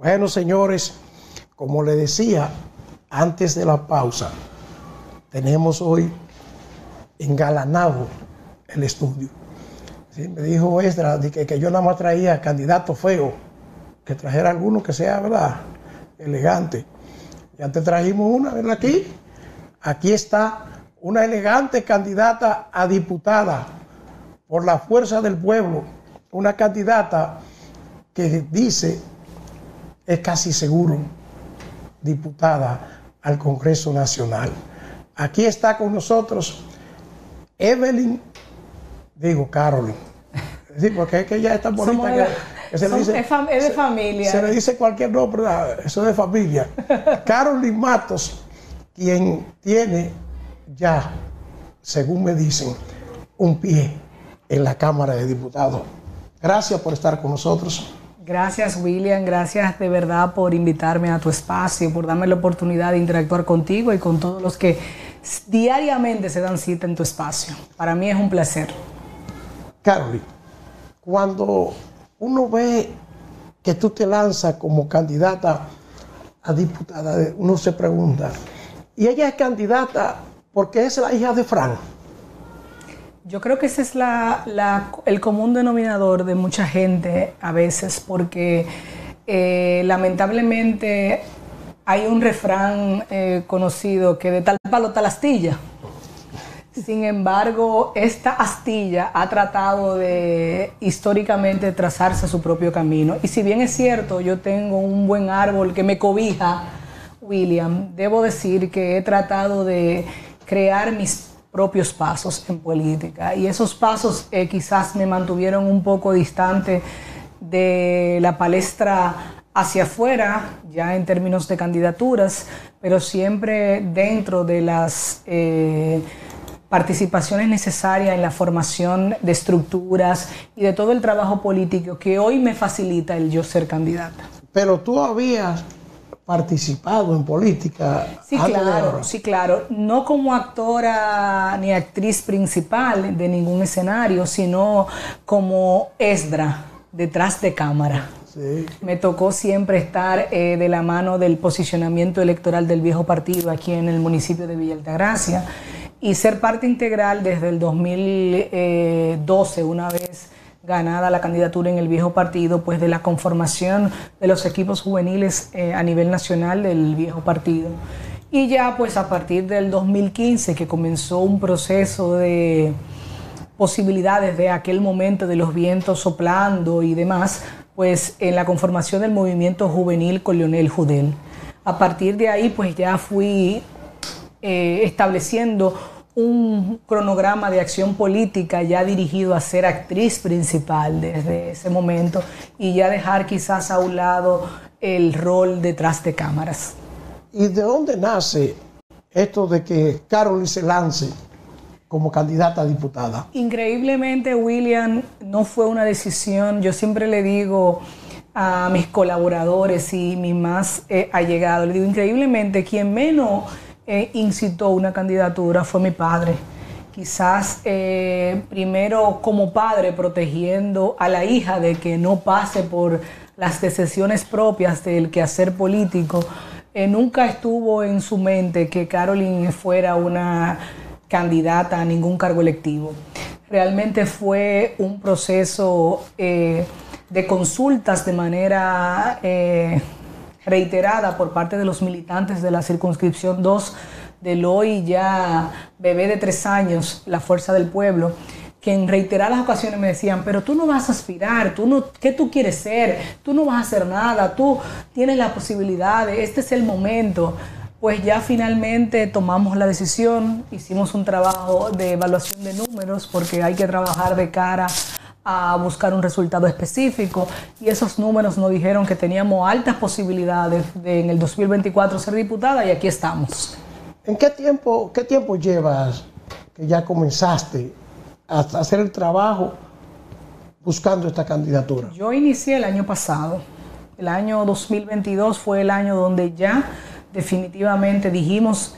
Bueno, señores, como le decía antes de la pausa, tenemos hoy engalanado el estudio. ¿Sí? Me dijo Esdra que yo nada más traía candidato feo, que trajera alguno que sea, ¿verdad?, elegante. Ya te trajimos una, ¿verdad? Aquí está una elegante candidata a diputada por la fuerza del pueblo, una candidata que dice es casi seguro diputada al Congreso Nacional. Aquí está con nosotros Carolyn. Sí, porque es que ella es tan bonita que se le dice, es de familia. Se le dice cualquier nombre, eso es de familia. Carolyn Matos, quien tiene ya, según me dicen, un pie en la Cámara de Diputados. Gracias por estar con nosotros. Gracias, William. Gracias de verdad por invitarme a tu espacio, por darme la oportunidad de interactuar contigo y con todos los que diariamente se dan cita en tu espacio. Para mí es un placer. Carolyn, cuando uno ve que tú te lanzas como candidata a diputada, uno se pregunta, ¿y ella es candidata porque es la hija de Fran? Yo creo que ese es el común denominador de mucha gente a veces, porque lamentablemente hay un refrán conocido que de tal palo tal astilla. Sin embargo, esta astilla ha tratado de históricamente trazarse su propio camino. Y si bien es cierto, yo tengo un buen árbol que me cobija, William, debo decir que he tratado de crear mis propios pasos en política. Y esos pasos quizás me mantuvieron un poco distante de la palestra hacia afuera, ya en términos de candidaturas, pero siempre dentro de las participaciones necesarias en la formación de estructuras y de todo el trabajo político que hoy me facilita el yo ser candidata. Pero tú habías participado en política. Sí, claro. No como actora ni actriz principal de ningún escenario, sino como Esdra, detrás de cámara. Sí. Me tocó siempre estar de la mano del posicionamiento electoral del viejo partido aquí en el municipio de Villa Altagracia y ser parte integral desde el 2012, una vez ganada la candidatura en el viejo partido, pues de la conformación de los equipos juveniles a nivel nacional del viejo partido. Y ya pues a partir del 2015 que comenzó un proceso de posibilidades de aquel momento de los vientos soplando y demás, pues en la conformación del movimiento juvenil con Leonel Judel. A partir de ahí pues ya fui estableciendo un cronograma de acción política ya dirigido a ser actriz principal desde ese momento y ya dejar quizás a un lado el rol detrás de cámaras. ¿Y de dónde nace esto de que Carolyn se lance como candidata a diputada? Increíblemente, William, no fue una decisión. Yo siempre le digo a mis colaboradores y mis más allegados, le digo, increíblemente, quien menos incitó una candidatura fue mi padre. Quizás primero como padre protegiendo a la hija de que no pase por las decisiones propias del quehacer político. Nunca estuvo en su mente que Carolyn fuera una candidata a ningún cargo electivo. Realmente fue un proceso de consultas de manera reiterada por parte de los militantes de la circunscripción 2 del hoy ya bebé de 3 años, la Fuerza del Pueblo, que en reiteradas ocasiones me decían, pero tú no vas a aspirar, ¿qué tú quieres ser? Tú no vas a hacer nada, tú tienes la posibilidad, este es el momento. Pues ya finalmente tomamos la decisión, hicimos un trabajo de evaluación de números porque hay que trabajar de cara a buscar un resultado específico y esos números nos dijeron que teníamos altas posibilidades de en el 2024 ser diputada y aquí estamos. ¿En qué tiempo llevas que ya comenzaste a hacer el trabajo buscando esta candidatura? Yo inicié el año pasado. El año 2022 fue el año donde ya definitivamente dijimos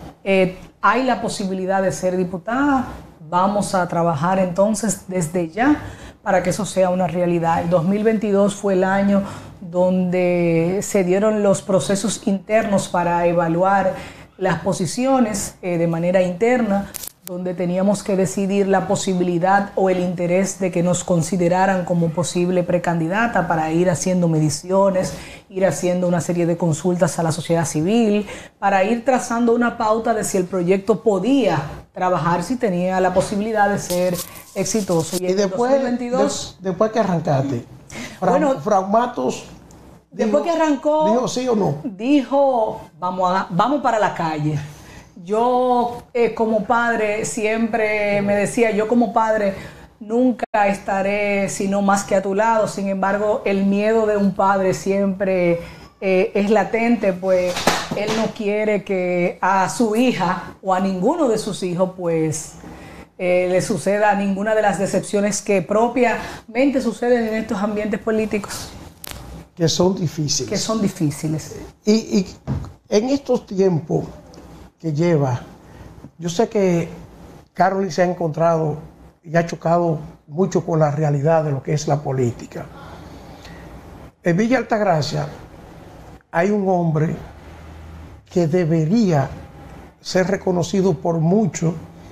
hay la posibilidad de ser diputada. Vamos a trabajar entonces desde ya para que eso sea una realidad. El 2022 fue el año donde se dieron los procesos internos para evaluar las posiciones de manera interna, donde teníamos que decidir la posibilidad o el interés de que nos consideraran como posible precandidata para ir haciendo mediciones, ir haciendo una serie de consultas a la sociedad civil, para ir trazando una pauta de si el proyecto podía trabajar, si tenía la posibilidad de ser exitoso. Y después, 2022, después que arrancaste, Frank Matos... Después que arrancó... ¿Dijo sí o no? Dijo, vamos para la calle. Yo como padre siempre me decía, yo como padre nunca estaré sino más que a tu lado. Sin embargo, el miedo de un padre siempre es latente, pues él no quiere que a su hija o a ninguno de sus hijos pues le suceda ninguna de las decepciones que propiamente suceden en estos ambientes políticos. Que son difíciles. Que son difíciles. Y en estos tiempos que lleva, yo sé que Carolyn se ha encontrado y ha chocado mucho con la realidad de lo que es la política. En Villa Altagracia hay un hombre que debería ser reconocido por muchos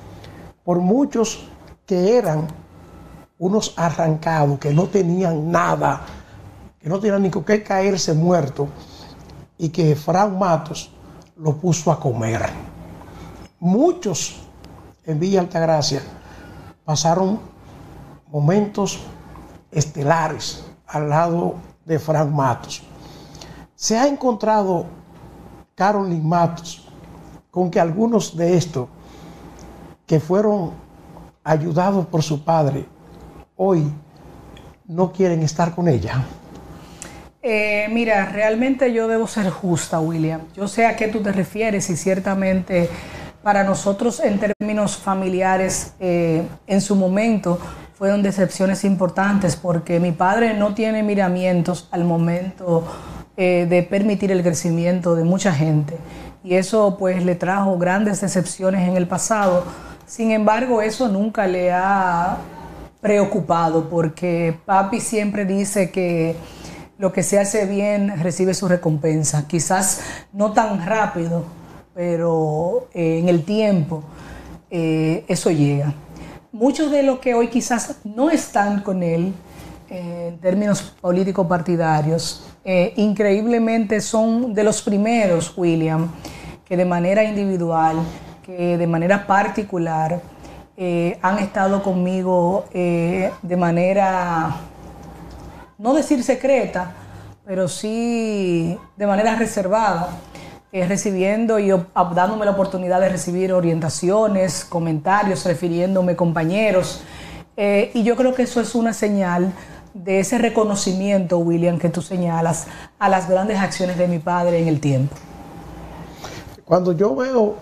que eran unos arrancados, que no tenían nada, que no tenían ni con qué caerse muerto, y que Frank Matos lo puso a comer. Muchos en Villa Altagracia pasaron momentos estelares al lado de Frank Matos. Se ha encontrado Carolyn Matos con que algunos de estos que fueron ayudados por su padre hoy no quieren estar con ella. Mira, realmente yo debo ser justa, William. Yo sé a qué tú te refieres y ciertamente para nosotros en términos familiares en su momento fueron decepciones importantes porque mi padre no tiene miramientos al momento de permitir el crecimiento de mucha gente y eso pues le trajo grandes decepciones en el pasado. Sin embargo, eso nunca le ha preocupado porque papi siempre dice que lo que se hace bien recibe su recompensa. Quizás no tan rápido, pero en el tiempo eso llega. Muchos de los que hoy quizás no están con él en términos políticos partidarios, increíblemente son de los primeros, William, que de manera individual, que de manera particular han estado conmigo de manera... no decir secreta, pero sí de manera reservada, recibiendo y dándome la oportunidad de recibir orientaciones, comentarios, refiriéndome compañeros. Y yo creo que eso es una señal de ese reconocimiento, William, que tú señalas a las grandes acciones de mi padre en el tiempo. Cuando yo veo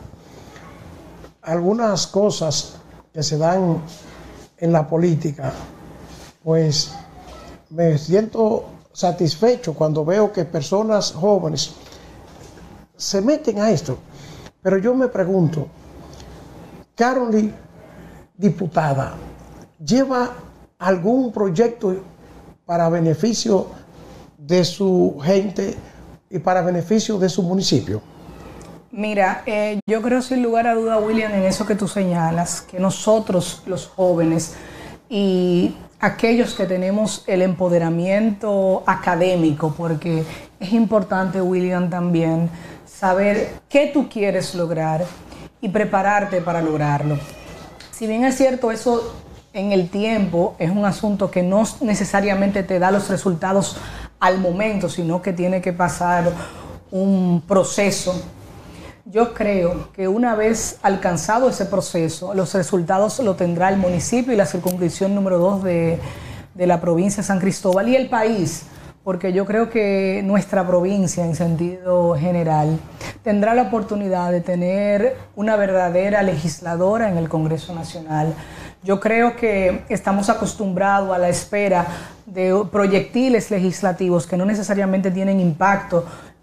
algunas cosas que se dan en la política, pues me siento satisfecho cuando veo que personas jóvenes se meten a esto. Pero yo me pregunto, Carolyn, diputada, ¿lleva algún proyecto para beneficio de su gente y para beneficio de su municipio? Mira, yo creo sin lugar a duda, William, en eso que tú señalas, que nosotros los jóvenes y aquellos que tenemos el empoderamiento académico, porque es importante, William, también saber qué tú quieres lograr y prepararte para lograrlo. Si bien es cierto, eso en el tiempo es un asunto que no necesariamente te da los resultados al momento, sino que tiene que pasar un proceso. Yo creo que una vez alcanzado ese proceso, los resultados lo tendrá el municipio y la circunscripción número 2 de la provincia de San Cristóbal y el país, porque yo creo que nuestra provincia en sentido general tendrá la oportunidad de tener una verdadera legisladora en el Congreso Nacional. Yo creo que estamos acostumbrados a la espera de proyectiles legislativos que no necesariamente tienen impacto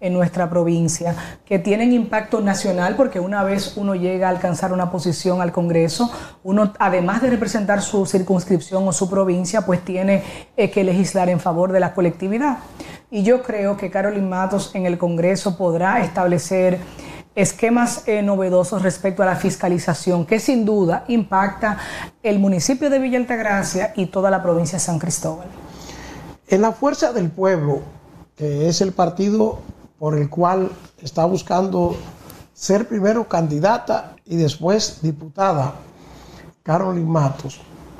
en nuestra provincia, que tienen impacto nacional, porque una vez uno llega a alcanzar una posición al Congreso, uno, además de representar su circunscripción o su provincia, pues tiene que legislar en favor de la colectividad. Y yo creo que Carolyn Matos en el Congreso podrá establecer esquemas novedosos respecto a la fiscalización, que sin duda impacta el municipio de Villa Altagracia y toda la provincia de San Cristóbal. En la Fuerza del Pueblo, que es el partido por el cual está buscando ser primero candidata y después diputada, Carolyn Matos,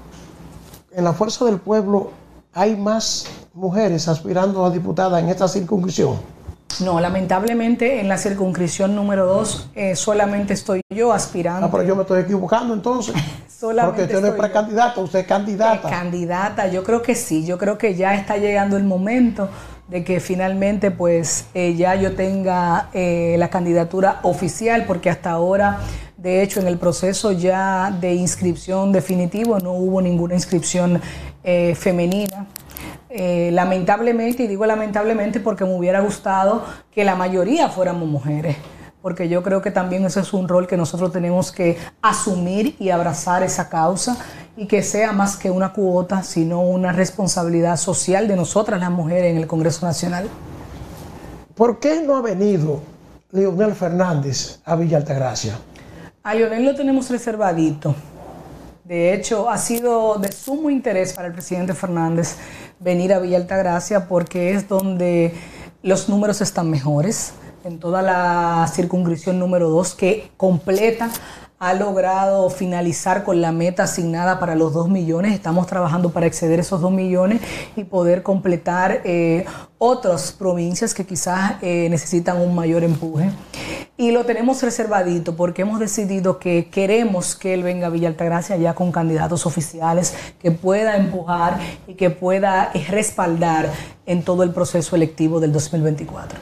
en la Fuerza del Pueblo hay más mujeres aspirando a diputada en esta circunscripción. No, lamentablemente en la circunscripción número 2 solamente estoy yo aspirando. Ah, pero yo me estoy equivocando entonces. Porque usted no es precandidata, usted es candidata. Candidata, yo creo que sí, yo creo que ya está llegando el momento de que finalmente pues ya yo tenga la candidatura oficial, porque hasta ahora, de hecho, en el proceso ya de inscripción definitivo no hubo ninguna inscripción femenina. Lamentablemente, y digo lamentablemente porque me hubiera gustado que la mayoría fuéramos mujeres, porque yo creo que también ese es un rol que nosotros tenemos que asumir y abrazar esa causa, y que sea más que una cuota, sino una responsabilidad social de nosotras las mujeres en el Congreso Nacional. ¿Por qué no ha venido Leonel Fernández a Villa Altagracia? A Leonel lo tenemos reservadito. De hecho, ha sido de sumo interés para el presidente Fernández venir a Villa Altagracia, porque es donde los números están mejores. En toda la circunscripción número 2, que completa, ha logrado finalizar con la meta asignada para los 2 millones. Estamos trabajando para exceder esos 2 millones y poder completar otras provincias que quizás necesitan un mayor empuje. Y lo tenemos reservadito porque hemos decidido que queremos que él venga a Villa Altagracia ya con candidatos oficiales, que pueda empujar y que pueda respaldar en todo el proceso electivo del 2024.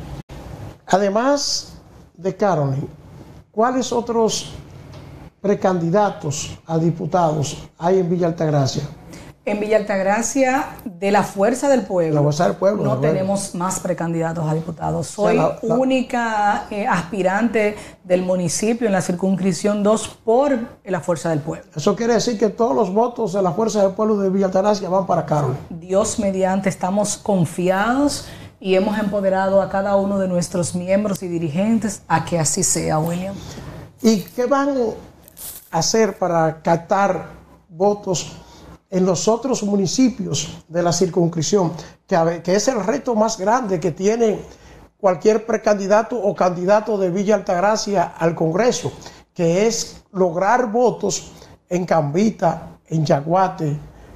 Además de Carolyn, ¿cuáles otros precandidatos a diputados hay en Villa Altagracia? En Villa Altagracia, de la Fuerza del Pueblo, la Fuerza del Pueblo, no tenemos más precandidatos a diputados. Soy única aspirante del municipio en la circunscripción 2 por la Fuerza del Pueblo. Eso quiere decir que todos los votos de la Fuerza del Pueblo de Villa Altagracia van para Carolyn. Dios mediante, estamos confiados y hemos empoderado a cada uno de nuestros miembros y dirigentes a que así sea, William. ¿Y qué van a hacer para captar votos en los otros municipios de la circunscripción, que es el reto más grande que tiene cualquier precandidato o candidato de Villa Altagracia al Congreso, que es lograr votos en Cambita, en Yaguate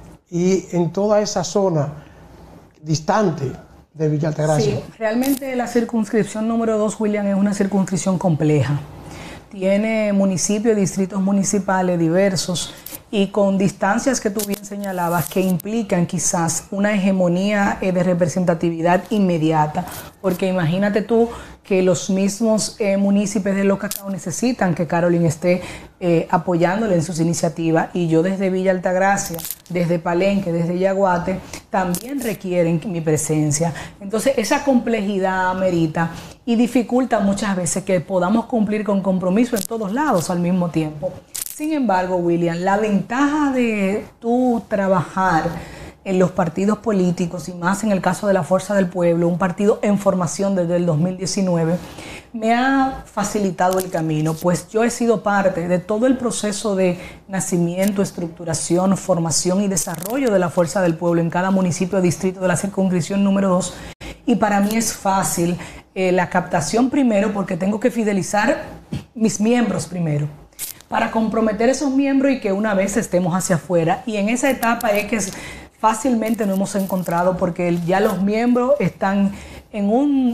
y en toda esa zona distante de Villa Altagracia? Sí, realmente la circunscripción número 2, William, es una circunscripción compleja. Tiene municipios, distritos municipales diversos y con distancias que tú bien señalabas que implican quizás una hegemonía de representatividad inmediata, porque imagínate tú que los mismos municipios de Los Cacao necesitan que Carolyn esté apoyándole en sus iniciativas, y yo desde Villa Altagracia, desde Palenque, desde Yaguate, también requieren mi presencia. Entonces esa complejidad amerita y dificulta muchas veces que podamos cumplir con compromiso en todos lados al mismo tiempo. Sin embargo, William, la ventaja de tú trabajar en los partidos políticos, y más en el caso de la Fuerza del Pueblo, un partido en formación desde el 2019, me ha facilitado el camino, pues yo he sido parte de todo el proceso de nacimiento, estructuración, formación y desarrollo de la Fuerza del Pueblo en cada municipio o distrito de la circunscripción número 2, y para mí es fácil la captación primero, porque tengo que fidelizar mis miembros primero, para comprometer esos miembros y que una vez estemos hacia afuera. Y en esa etapa es que fácilmente nos hemos encontrado, porque ya los miembros están en un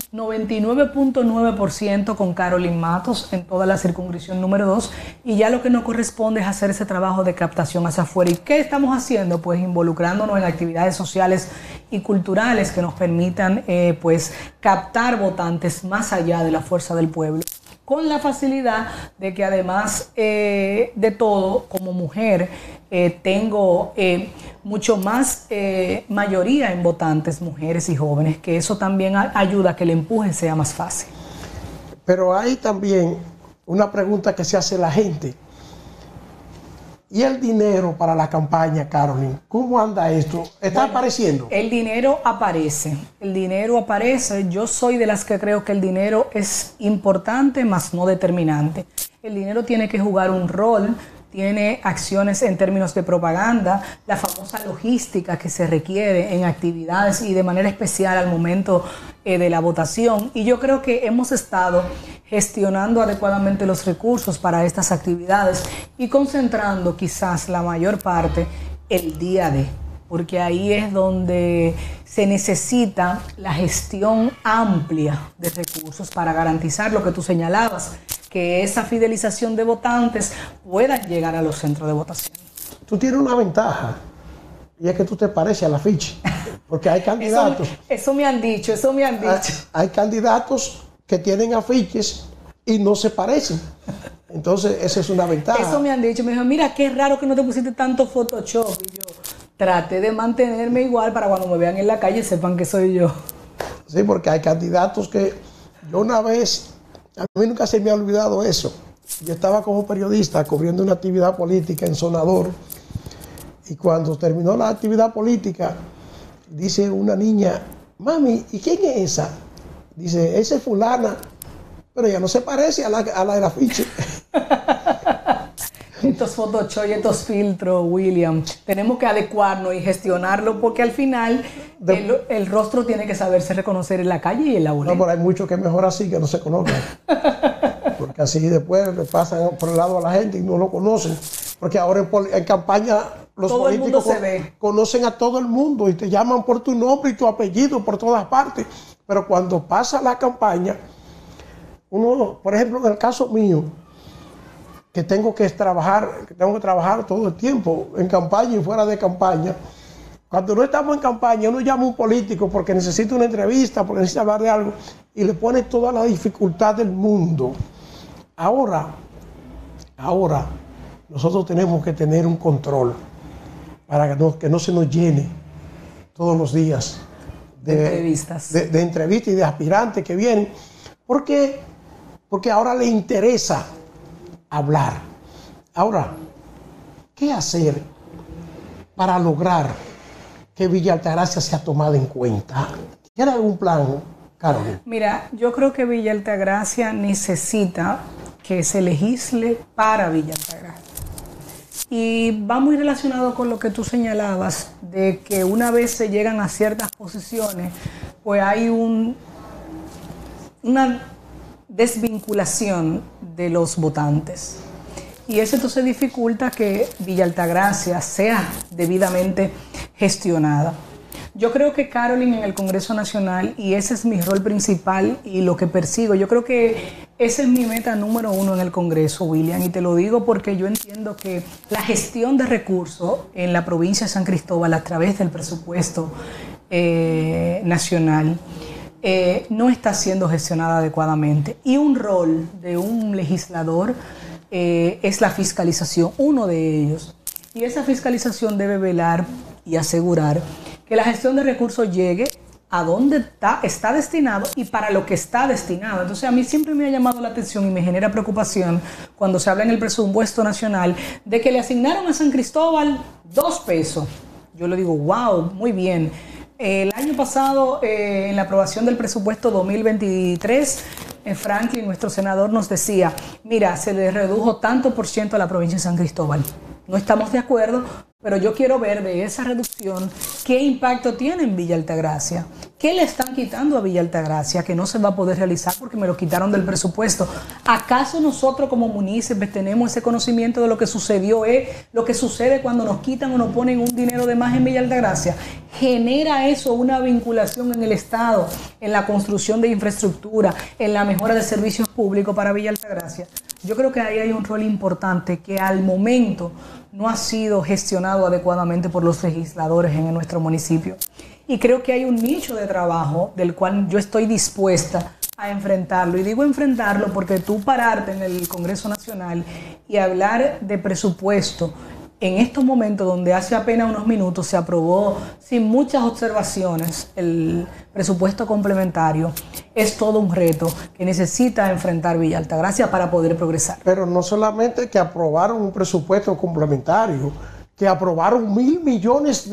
99.9% con Carolyn Matos en toda la circunscripción número 2, y ya lo que nos corresponde es hacer ese trabajo de captación hacia afuera. ¿Y qué estamos haciendo? Pues involucrándonos en actividades sociales y culturales que nos permitan pues captar votantes más allá de la Fuerza del Pueblo, con la facilidad de que además de todo, como mujer, tengo mucho más mayoría en votantes, mujeres y jóvenes, que eso también ayuda a que el empuje sea más fácil. Pero hay también una pregunta que se hace la gente. ¿Y el dinero para la campaña, Carolyn? ¿Cómo anda esto? ¿Está apareciendo? El dinero aparece. El dinero aparece. Yo soy de las que creo que el dinero es importante, mas no determinante. El dinero tiene que jugar un rol, tiene acciones en términos de propaganda, la famosa logística que se requiere en actividades y de manera especial al momento de la votación. Y yo creo que hemos estado gestionando adecuadamente los recursos para estas actividades y concentrando quizás la mayor parte el día de, porque ahí es donde se necesita la gestión amplia de recursos para garantizar lo que tú señalabas, que esa fidelización de votantes pueda llegar a los centros de votación. Tú tienes una ventaja, y es que tú te pareces al afiche, porque hay candidatos. Eso me han dicho. Hay candidatos que tienen afiches y no se parecen. Entonces, esa es una ventaja. Eso me han dicho. Me dijo, mira, qué raro que no te pusiste tanto Photoshop. Y yo traté de mantenerme igual para cuando me vean en la calle sepan que soy yo. Sí, porque hay candidatos que yo una vez, a mí nunca se me ha olvidado eso. Yo estaba como periodista cubriendo una actividad política en Sonador, y cuando terminó la actividad política, dice una niña, mami, ¿y quién es esa? Dice, esa es fulana, pero ella no se parece a la del afiche. Estos Photoshop y estos filtros, William, tenemos que adecuarnos y gestionarlo, porque al final el rostro tiene que saberse reconocer en la calle y en la boleta. No, pero hay muchos que es mejor así, que no se conozcan. Porque así después le pasan por el lado a la gente y no lo conocen. Porque ahora en campaña los todo políticos conocen a todo el mundo y te llaman por tu nombre y tu apellido por todas partes. Pero cuando pasa la campaña, uno, por ejemplo, en el caso mío, que tengo que trabajar todo el tiempo, en campaña y fuera de campaña. Cuando no estamos en campaña, uno llama a un político porque necesita una entrevista, porque necesita hablar de algo, y le pone toda la dificultad del mundo. Ahora, nosotros tenemos que tener un control para que no se nos llene todos los días de entrevistas y de aspirantes que vienen. ¿Por qué? Porque ahora le interesa hablar. Ahora, ¿qué hacer para lograr que Villa Altagracia sea tomada en cuenta? ¿Tiene algún plan, Carolyn? Mira, yo creo que Villa Altagracia necesita que se legisle para Villa Altagracia. Y va muy relacionado con lo que tú señalabas, de que una vez se llegan a ciertas posiciones, pues hay una desvinculación de los votantes. Y eso entonces dificulta que Villa Altagracia sea debidamente gestionada. Yo creo que Carolyn en el Congreso Nacional, y ese es mi rol principal y lo que persigo, yo creo que esa es mi meta número 1 en el Congreso, William, y te lo digo porque yo entiendo que la gestión de recursos en la provincia de San Cristóbal a través del presupuesto nacional no está siendo gestionada adecuadamente. Y un rol de un legislador es la fiscalización, uno de ellos. Y esa fiscalización debe velar y asegurar que la gestión de recursos llegue a donde está destinado y para lo que está destinado. Entonces a mí siempre me ha llamado la atención y me genera preocupación cuando se habla en el presupuesto nacional de que le asignaron a San Cristóbal 2 pesos. Yo le digo, wow, muy bien. El año pasado, en la aprobación del presupuesto 2023, Franklin, nuestro senador, nos decía, mira, se le redujo tanto por ciento a la provincia de San Cristóbal. No estamos de acuerdo, pero yo quiero ver de esa reducción qué impacto tiene en Villa Altagracia. ¿Qué le están quitando a Villa Altagracia que no se va a poder realizar porque me lo quitaron del presupuesto? ¿Acaso nosotros como municipios tenemos ese conocimiento de lo que sucedió, lo que sucede cuando nos quitan o nos ponen un dinero de más en Villa Altagracia? ¿Genera eso una vinculación en el Estado, en la construcción de infraestructura, en la mejora de servicios públicos para Villa Altagracia? Yo creo que ahí hay un rol importante que al momento no ha sido gestionado adecuadamente por los legisladores en nuestro municipio. Y creo que hay un nicho de trabajo del cual yo estoy dispuesta a enfrentarlo. Y digo enfrentarlo porque tú pararte en el Congreso Nacional y hablar de presupuesto en estos momentos donde hace apenas unos minutos se aprobó sin muchas observaciones el presupuesto complementario, es todo un reto que necesita enfrentar Villa Altagracia para poder progresar. Pero no solamente que aprobaron un presupuesto complementario, que aprobaron $1.000 millones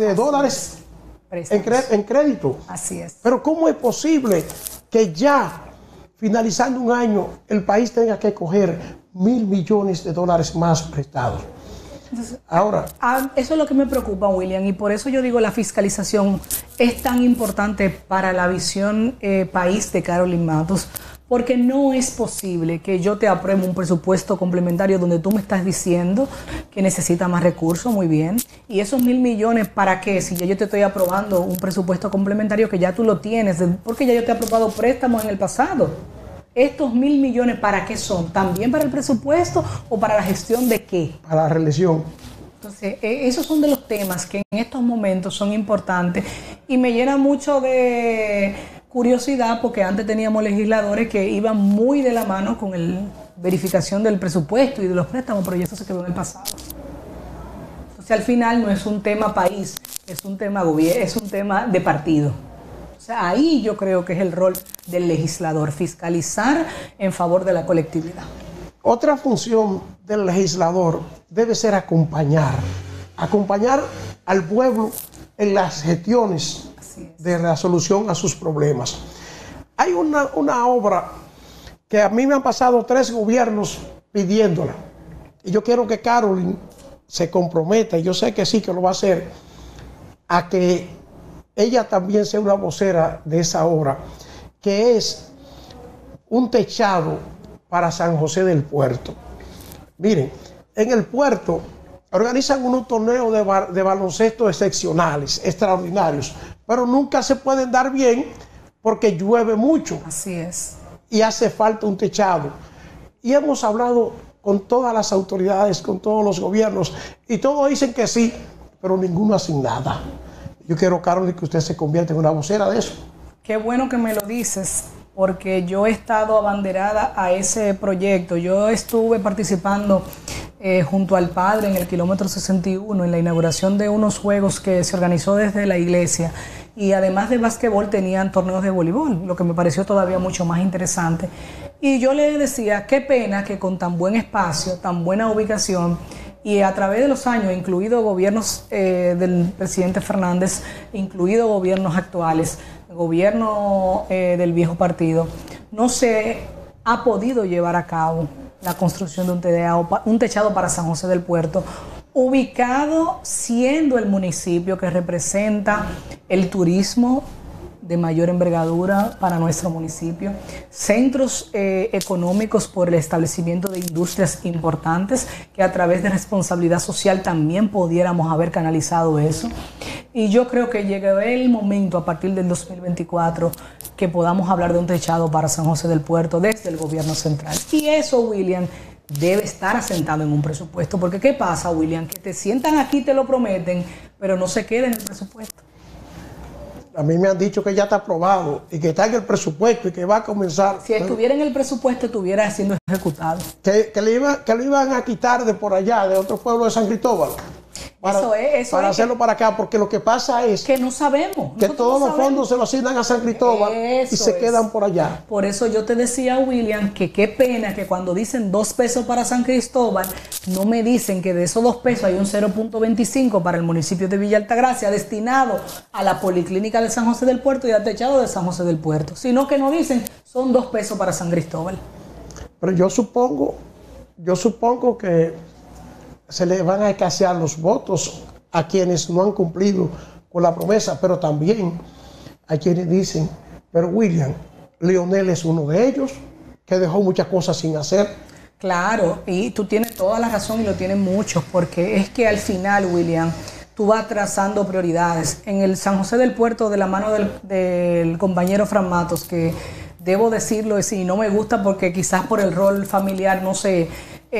en crédito. Así es. Pero ¿cómo es posible que ya, finalizando un año, el país tenga que coger $1.000 millones más prestados? Entonces, ahora, eso es lo que me preocupa, William, y por eso yo digo la fiscalización es tan importante para la visión país de Carolyn Matos, porque no es posible que yo te apruebe un presupuesto complementario donde tú me estás diciendo que necesita más recursos, muy bien, y esos $1.000 millones, ¿para qué? Si ya yo te estoy aprobando un presupuesto complementario que ya tú lo tienes, porque ya yo te he aprobado préstamos en el pasado. ¿Estos $1.000 millones para qué son? ¿También para el presupuesto o para la gestión de qué? Para la reelección. Entonces, esos son de los temas que en estos momentos son importantes y me llena mucho de curiosidad porque antes teníamos legisladores que iban muy de la mano con la verificación del presupuesto y de los préstamos, pero ya eso se quedó en el pasado. Entonces, al final no es un tema país, es un tema gobierno, es un tema de partido. O sea, ahí yo creo que es el rol del legislador, fiscalizar en favor de la colectividad. Otra función del legislador debe ser acompañar al pueblo en las gestiones de resolución a sus problemas. Hay una obra que a mí me han pasado 3 gobiernos pidiéndola, y yo quiero que Carolyn se comprometa, y yo sé que sí que lo va a hacer, a que ella también sea una vocera de esa obra, que es un techado para San José del Puerto. Miren, en el puerto organizan unos torneos de baloncesto excepcionales, extraordinarios, pero nunca se pueden dar bien porque llueve mucho. Así es. Y hace falta un techado. Y hemos hablado con todas las autoridades, con todos los gobiernos, y todos dicen que sí, pero ninguno hace nada. Yo quiero, Carolyn, que usted se convierta en una vocera de eso. Qué bueno que me lo dices, porque yo he estado abanderada a ese proyecto. Yo estuve participando junto al padre en el kilómetro 61 en la inauguración de unos juegos que se organizó desde la iglesia, y además de básquetbol tenían torneos de voleibol, lo que me pareció todavía mucho más interesante. Y yo le decía, qué pena que con tan buen espacio, tan buena ubicación, y a través de los años, incluido gobiernos del presidente Fernández, incluido gobiernos actuales, gobierno del viejo partido, no se ha podido llevar a cabo la construcción de un techado para San José del Puerto, ubicado siendo el municipio que representa el turismo de mayor envergadura para nuestro municipio, centros económicos por el establecimiento de industrias importantes que a través de responsabilidad social también pudiéramos haber canalizado eso. Y yo creo que llegó el momento a partir del 2024 que podamos hablar de un techado para San José del Puerto desde el gobierno central. Y eso, William, debe estar asentado en un presupuesto, porque ¿qué pasa, William? Que te sientan aquí, te lo prometen, pero no se queda en el presupuesto. A mí me han dicho que ya está aprobado y que está en el presupuesto y que va a comenzar. Si estuviera en el presupuesto, estuviera siendo ejecutado. Que lo iban a quitar de por allá, de otro pueblo de San Cristóbal. Para hacerlo para acá, porque lo que pasa es que no sabemos. Que todos los fondos se los asignan a San Cristóbal y se quedan por allá. Por eso yo te decía, William, que qué pena que cuando dicen 2 pesos para San Cristóbal, no me dicen que de esos 2 pesos hay un 0.25 para el municipio de Villa Altagracia destinado a la policlínica de San José del Puerto y al techado de San José del Puerto, sino que no dicen son 2 pesos para San Cristóbal. Pero yo supongo que se le van a escasear los votos a quienes no han cumplido con la promesa, pero también hay quienes dicen, pero William, Leonel es uno de ellos, que dejó muchas cosas sin hacer. Claro, y tú tienes toda la razón y lo tienen muchos, porque es que al final, William, tú vas trazando prioridades. En el San José del Puerto, de la mano del compañero Fran Matos, que debo decirlo, y no me gusta porque quizás por el rol familiar no sé,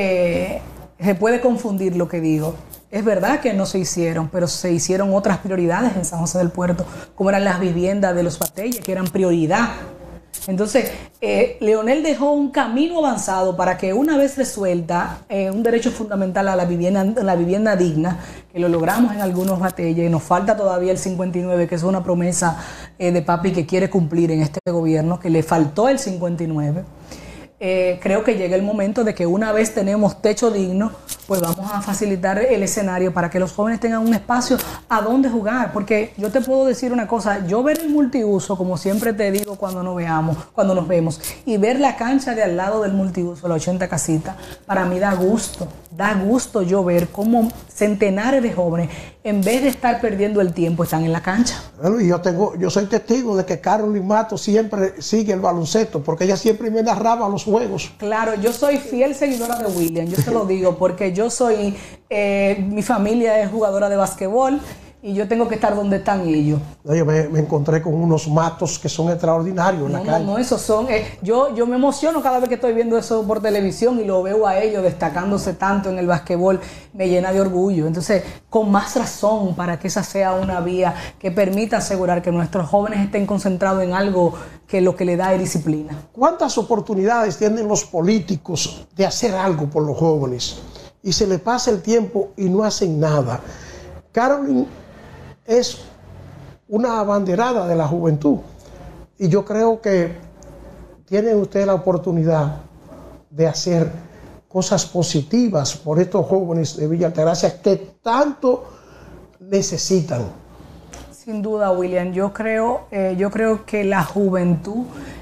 se puede confundir lo que digo. Es verdad que no se hicieron, pero se hicieron otras prioridades en San José del Puerto, como eran las viviendas de los Batelles, que eran prioridad. Entonces, Leonel dejó un camino avanzado para que una vez resuelta un derecho fundamental a la vivienda digna, que lo logramos en algunos batalles, y nos falta todavía el 59, que es una promesa de papi que quiere cumplir en este gobierno, que le faltó el 59. Creo que llega el momento de que una vez tenemos techo digno, pues vamos a facilitar el escenario para que los jóvenes tengan un espacio a donde jugar, porque yo te puedo decir una cosa, yo ver el multiuso, como siempre te digo cuando nos vemos, y ver la cancha de al lado del multiuso, la 80 Casitas, para mí da gusto yo ver cómo centenares de jóvenes, en vez de estar perdiendo el tiempo, están en la cancha. Bueno, y yo soy testigo de que Carolyn Matos siempre sigue el baloncesto, porque ella siempre me narraba los juegos. Claro, yo soy fiel seguidora de William, yo te lo digo, porque yo soy, mi familia es jugadora de basquetbol, y yo tengo que estar donde están ellos. Yo me encontré con unos Matos que son extraordinarios en la calle. No, esos son... yo me emociono cada vez que estoy viendo eso por televisión y lo veo a ellos destacándose tanto en el basquetbol, me llena de orgullo. Entonces, con más razón para que esa sea una vía que permita asegurar que nuestros jóvenes estén concentrados en algo que lo que le da es disciplina. ¿Cuántas oportunidades tienen los políticos de hacer algo por los jóvenes? Y se les pasa el tiempo y no hacen nada. Carolyn es una abanderada de la juventud y yo creo que tiene usted la oportunidad de hacer cosas positivas por estos jóvenes de Villa Altagracia que tanto necesitan. Sin duda, William, yo creo que la juventud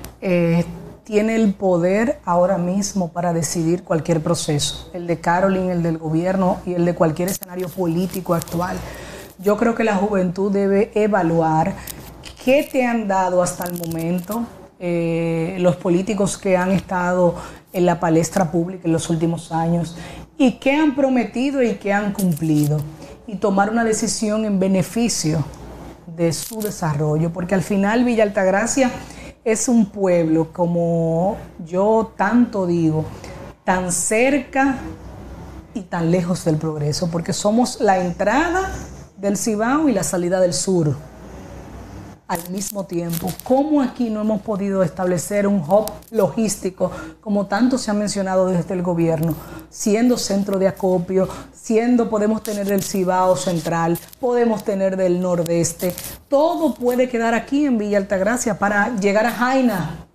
tiene el poder ahora mismo para decidir cualquier proceso, el de Carolyn, el del gobierno y el de cualquier escenario político actual. Yo creo que la juventud debe evaluar qué te han dado hasta el momento los políticos que han estado en la palestra pública en los últimos años y qué han prometido y qué han cumplido, y tomar una decisión en beneficio de su desarrollo, porque al final Villa Altagracia es un pueblo, como yo tanto digo, tan cerca y tan lejos del progreso, porque somos la entrada del Cibao y la salida del sur al mismo tiempo. ¿Cómo aquí no hemos podido establecer un hub logístico, como tanto se ha mencionado desde el gobierno, siendo centro de acopio, podemos tener del Cibao central, podemos tener del nordeste, todo puede quedar aquí en Villa Altagracia para llegar a Jaina,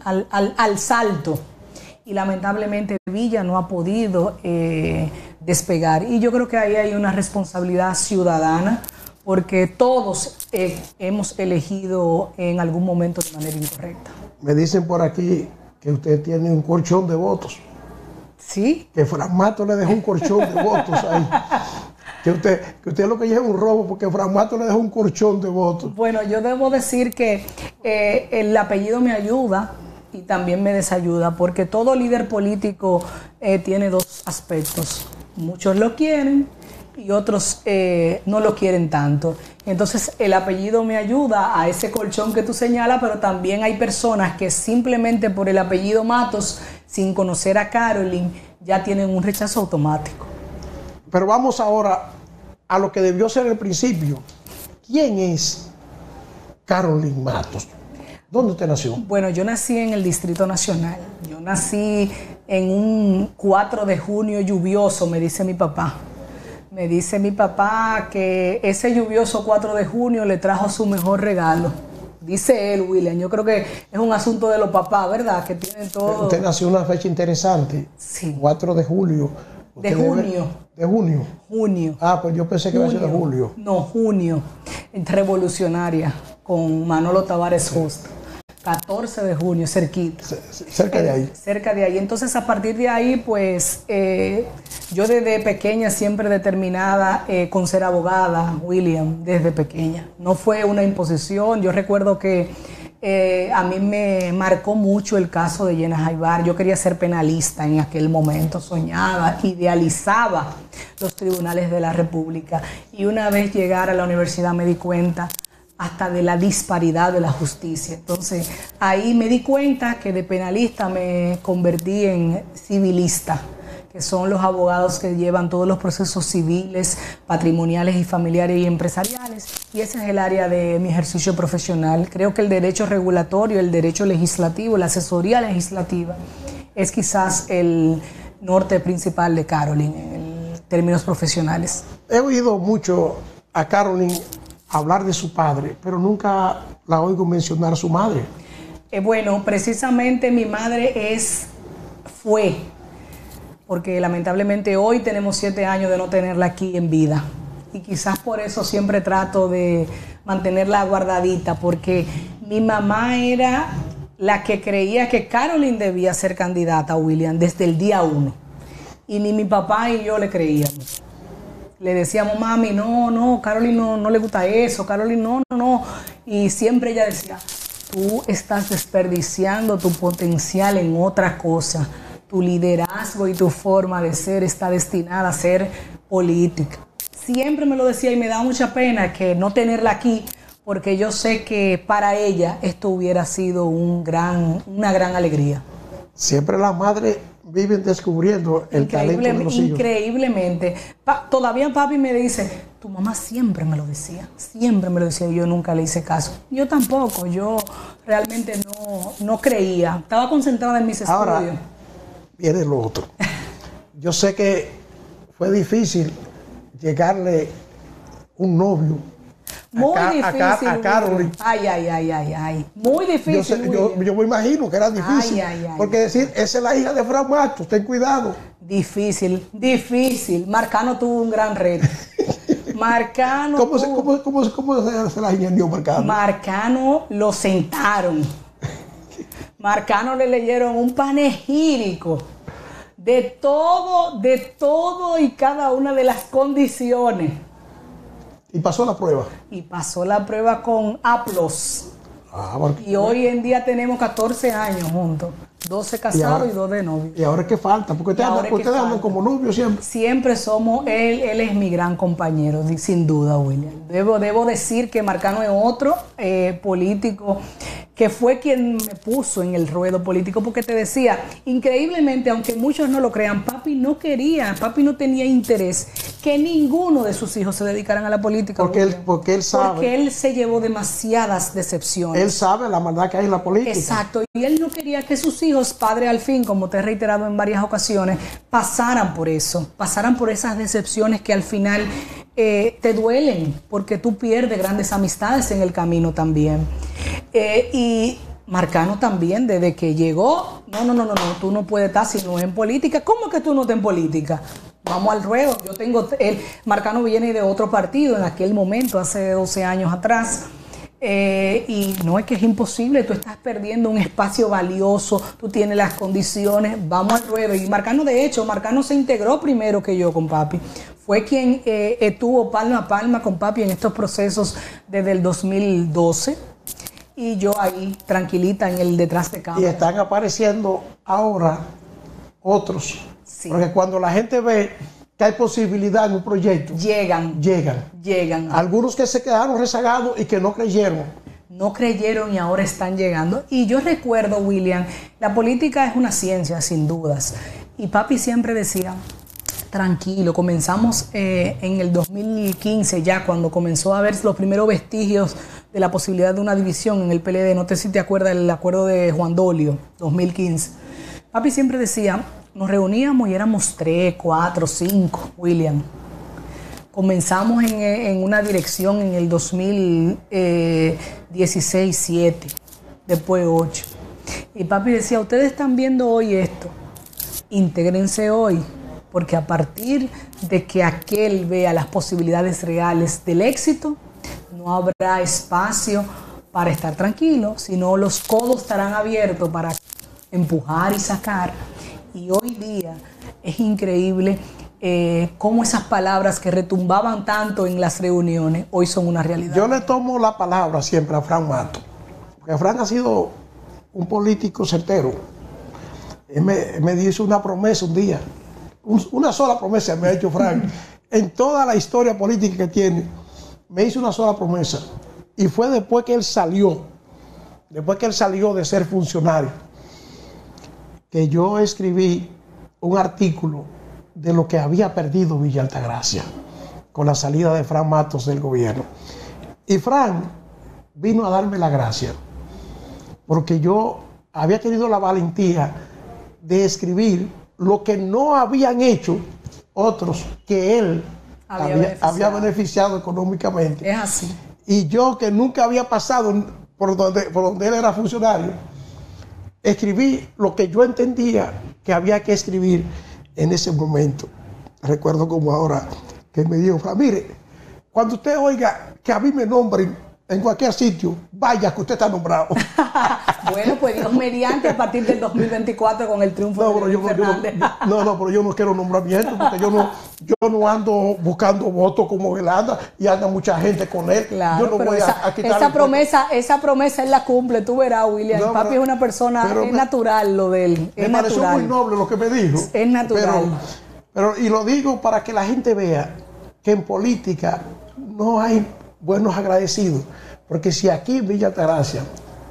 al Salto, y lamentablemente Villa no ha podido despegar, y yo creo que ahí hay una responsabilidad ciudadana, porque todos hemos elegido en algún momento de manera incorrecta. Me dicen por aquí que usted tiene un colchón de votos. ¿Sí? Que Fran Matos le dejó un colchón de votos ahí. Que usted lo que lleva es un robo, porque Fran Matos le dejó un colchón de votos. Bueno, yo debo decir que el apellido me ayuda y también me desayuda, porque todo líder político tiene dos aspectos. Muchos lo quieren y otros no lo quieren tanto. Entonces el apellido me ayuda a ese colchón que tú señalas, pero también hay personas que simplemente por el apellido Matos, sin conocer a Carolyn, ya tienen un rechazo automático. Pero vamos ahora a lo que debió ser el principio. ¿Quién es Carolyn Matos? ¿Dónde usted nació? Bueno, yo nací en el Distrito Nacional. Yo nací en un 4 de junio lluvioso, me dice mi papá. Me dice mi papá que ese lluvioso 4 de junio le trajo su mejor regalo. Dice él, William. Yo creo que es un asunto de los papás, ¿verdad? Que tienen todo. Usted nació en una fecha interesante. Sí. 4 de julio. De junio. ¿De junio? Junio. Ah, pues yo pensé que iba a ser de julio. No, junio. Revolucionaria, con Manolo Tavares Justo. 14 de junio, cerquita. Cerca de ahí. Cerca de ahí. Entonces, a partir de ahí, pues, yo desde pequeña siempre determinada con ser abogada, William, desde pequeña. No fue una imposición. Yo recuerdo que a mí me marcó mucho el caso de Llena Jaibar. Yo quería ser penalista en aquel momento, soñaba, idealizaba los tribunales de la República. Y una vez llegar a la universidad me di cuenta hasta de la disparidad de la justicia. Entonces, ahí me di cuenta que de penalista me convertí en civilista, que son los abogados que llevan todos los procesos civiles, patrimoniales y familiares y empresariales, y ese es el área de mi ejercicio profesional. Creo que el derecho regulatorio, el derecho legislativo, la asesoría legislativa es quizás el norte principal de Carolyn en términos profesionales. He oído mucho a Carolyn hablar de su padre, pero nunca la oigo mencionar a su madre. Bueno, precisamente mi madre fue, porque lamentablemente hoy tenemos 7 años de no tenerla aquí en vida. Y quizás por eso siempre trato de mantenerla guardadita, porque mi mamá era la que creía que Carolyn debía ser candidata a William desde el día 1. Y ni mi papá y yo le creíamos. Le decíamos, mami, no, Carolyn no le gusta eso, Carolyn no. Y siempre ella decía, tú estás desperdiciando tu potencial en otra cosa. Tu liderazgo y tu forma de ser está destinada a ser política. Siempre me lo decía y me da mucha pena que no tenerla aquí, porque yo sé que para ella esto hubiera sido una gran alegría. Siempre las madres viven descubriendo el talento de los hijos. Increíblemente. Todavía papi me dice, tu mamá siempre me lo decía, y yo nunca le hice caso. Yo tampoco, yo realmente no creía, estaba concentrada en mis estudios. Ahora viene lo otro. Yo sé que fue difícil llegarle un novio muy difícil a Carolyn. Ay. Muy difícil. Yo me imagino que era difícil. Porque decir, esa es la hija de Frank Matos, ten cuidado. Difícil. Marcano tuvo un gran reto. Marcano. ¿Cómo se la ingenió Marcano? Marcano lo sentaron. Marcano le leyeron un panegírico de todo y cada una de las condiciones. Y pasó la prueba. Y pasó la prueba con A+. Y hoy en día tenemos 14 años juntos. 12 casados y 2 de novios. ¿Y ahora qué falta? Porque ustedes andan como novios siempre. Siempre somos, él es mi gran compañero, sin duda, William. Debo decir que Marcano es otro político que fue quien me puso en el ruedo político, porque te decía, increíblemente, aunque muchos no lo crean, papi no tenía interés que ninguno de sus hijos se dedicaran a la política. Porque él sabe. Porque él se llevó demasiadas decepciones. Él sabe la maldad que hay en la política. Exacto, y él no quería que sus hijos, padre al fin, como te he reiterado en varias ocasiones, pasaran por eso, pasaran por esas decepciones que al final te duelen, porque tú pierdes grandes amistades en el camino también. Y Marcano también, desde que llegó, no, tú no puedes estar si no en política. ¿Cómo que tú no estás en política? Vamos al ruedo. Marcano viene de otro partido en aquel momento, hace 12 años atrás. Y no es que es imposible, tú estás perdiendo un espacio valioso, tú tienes las condiciones, vamos al ruedo. Y Marcano, de hecho, se integró primero que yo con papi. Fue quien estuvo palma a palma con papi en estos procesos desde el 2012. Y yo ahí, tranquilita, en el detrás de cámara. Y están apareciendo ahora otros. Sí. Porque cuando la gente ve que hay posibilidad en un proyecto, llegan. Algunos que se quedaron rezagados y que no creyeron. No creyeron y ahora están llegando. Y yo recuerdo, William, la política es una ciencia, sin dudas. Y papi siempre decía, tranquilo, comenzamos en el 2015 ya, cuando comenzó a ver los primeros vestigios de la posibilidad de una división en el PLD. No sé si te acuerdas del acuerdo de Juan Dolio, 2015. Papi siempre decía, nos reuníamos y éramos 3, 4, 5, William. Comenzamos en una dirección en el 2016, 7, después 8. Y papi decía, ustedes están viendo hoy esto, intégrense hoy, porque a partir de que aquel vea las posibilidades reales del éxito, no habrá espacio para estar tranquilo, sino los codos estarán abiertos para empujar y sacar. Y hoy día es increíble cómo esas palabras que retumbaban tanto en las reuniones hoy son una realidad. Yo le tomo la palabra siempre a Frank Matos, porque Frank ha sido un político certero. Él me hizo una promesa un día, una sola promesa me ha hecho Frank. En toda la historia política que tiene, me hizo una sola promesa. Y fue después que él salió de ser funcionario, que yo escribí un artículo de lo que había perdido Villa Altagracia con la salida de Fran Matos del gobierno. Y Fran vino a darme la gracia, porque yo había tenido la valentía de escribir lo que no habían hecho otros que él había beneficiado económicamente. Es así. Y yo, que nunca había pasado por donde él era funcionario, escribí lo que yo entendía que había que escribir en ese momento. Recuerdo como ahora que me dijo: mire, cuando usted oiga que a mí me nombren en cualquier sitio, vaya que usted está nombrado. Bueno, pues Dios mediante, a partir del 2024 con el triunfo de Lenín Fernández. Pero yo no quiero nombramiento, porque yo no ando buscando votos como él anda, y anda mucha gente con él. Claro, yo no pero voy a quitar esa promesa él la cumple, tú verás, William. No, Papi es una persona, es natural lo de él. Me pareció muy noble lo que me dijo. Es natural. Y lo digo para que la gente vea que en política no hay buenos agradecidos, porque si aquí en Villa Altagracia